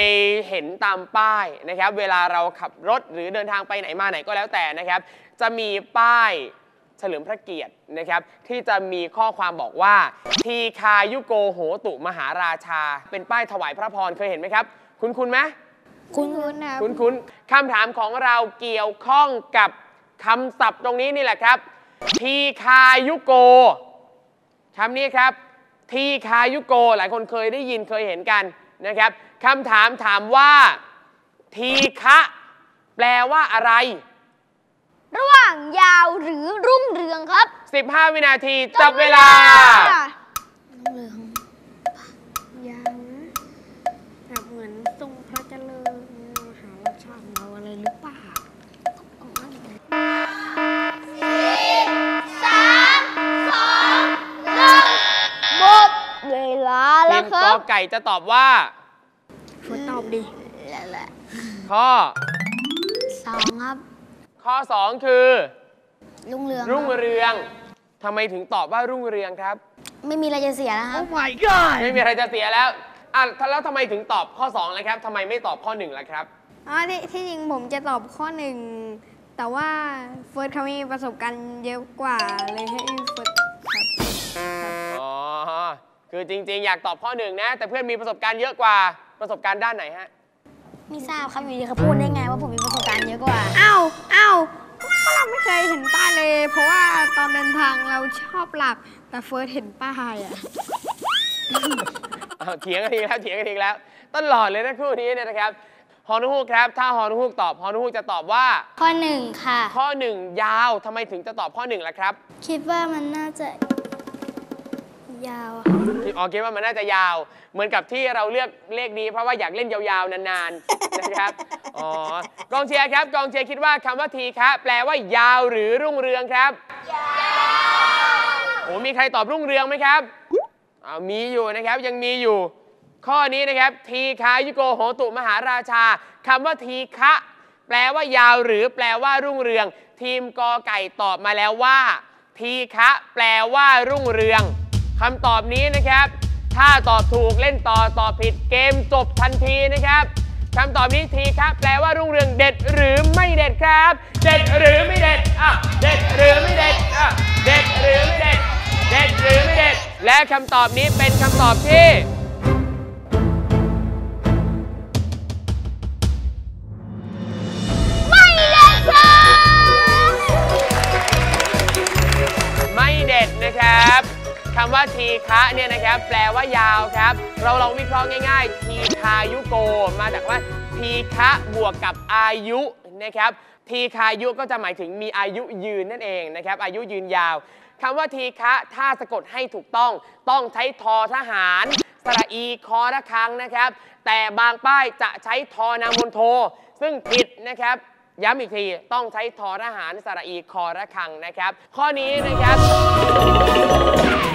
เห็นตามป้ายนะครับเวลาเราขับรถหรือเดินทางไปไหนมาไหนก็แล้วแต่นะครับจะมีป้ายเฉลิมพระเกียรตินะครับที่จะมีข้อความบอกว่าทีคายุโกโหตุมหาราชาเป็นป้ายถวายพระพรเคยเห็นไหมครับคุ้นไหมคุ้นครับคุ้นคำถามของเราเกี่ยวข้องกับคำศัพท์ตรงนี้นี่แหละครับทีคายุโกคำนี้ครับทีคายุโกหลายคนเคยได้ยินเคยเห็นกันนะครับคำถามว่าทีฆะแปลว่าอะไรระหว่างยาวหรือรุ่งเรืองครับ 15 วินาทีจับเวลารุ่งเรืองยาวนะแบบเหมือนทรงพระเจริญมหาราชาของเราอะไรหรือเปล่าหมดเวลาแล้วครับทีมกอไก่จะตอบว่าตอบดิข้อ 2ครับข้อ2คือรุ่งเรืองทำไมถึงตอบว่ารุ่งเรืองครับไม่มีอะไรจะเสียแล้วครับ Oh my god ไม่มีอะไรจะเสียแล้วแล้วทำไมถึงตอบข้อ2ล่ะครับทำไมไม่ตอบข้อ1ล่ะครับที่จริงผมจะตอบข้อ1แต่ว่าเฟิร์สเขามีประสบการณ์เยอะกว่าเลยให้เฟิร์สครับอ๋อคือจริงๆอยากตอบข้อ1นะแต่เพื่อนมีประสบการณ์เยอะกว่าประสบการณ์ด้านไหนฮะไม่ทราบครับอยู่ดีเขาพูดได้ไงว่าผมมีประสบการณ์เยอะกว่าอ้าวเราไม่เคยเห็นป้ายเลยเพราะว่าตอนเดินทางเราชอบหลับแต่เฟิร์สเห็นป้ายเถียงกันอีกแล้วตลอดเลยนะคู่นี้เนี่ยนะครับฮอนุฮูกครับถ้าฮอนุฮูกตอบฮอนุฮูกจะตอบว่าข้อ1ค่ะข้อ1ยาวทำไมถึงจะตอบข้อ1ล่ะครับคิดว่ามันน่าจะยาวคิดว่ามันน่าจะยาวเหมือนกับที่เราเลือกเลขนี้เพราะว่าอยากเล่นยาวๆนานๆนะครับกองเชียร์ครับกองเชียร์คิดว่าคำว่าทีฆะแปลว่ายาวหรือรุ่งเรืองครับยาวมีใครตอบรุ่งเรืองไหมครับมีอยู่นะครับยังมีอยู่ข้อนี้นะครับทีคายุโกโหตุมหาราชาคำว่าทีฆะแปลว่ายาวหรือแปลว่ารุ่งเรืองทีมกอไก่ตอบมาแล้วว่าทีฆะแปลว่ารุ่งเรืองคำตอบนี้นะครับถ้าตอบถูกเล่นต่อตอบผิดเกมจบทันทีนะครับคำตอบนี้ทีครับแปลว่ารุ่งเรืองเด็ดหรือไม่เด็ดครับเด็ดหรือไม่เด็ดเด็ดหรือไม่เด็ดเด็ดหรือไม่เด็ดเด็ดหรือไม่เด็ดและคำตอบนี้เป็นคำตอบที่ไม่เด็ดครับไม่เด็ดนะครับคำว่าทีฆะเนี่ยนะครับแปลว่ายาวครับเราลองวิเคราะห์ง่ายๆทีคายุโกมาจากว่าทีฆะบวกกับอายุนะครับทีคายุก็จะหมายถึงมีอายุยืนนั่นเองนะครับอายุยืนยาวคำว่าทีฆะถ้าสะกดให้ถูกต้องใช้ทอทหารสระอีคอระฆังนะครับแต่บางป้ายจะใช้ทอนามนโทซึ่งผิดนะครับย้ำอีกทีต้องใช้ทอทหารสระอีคอระฆังนะครับข้อนี้นะครับ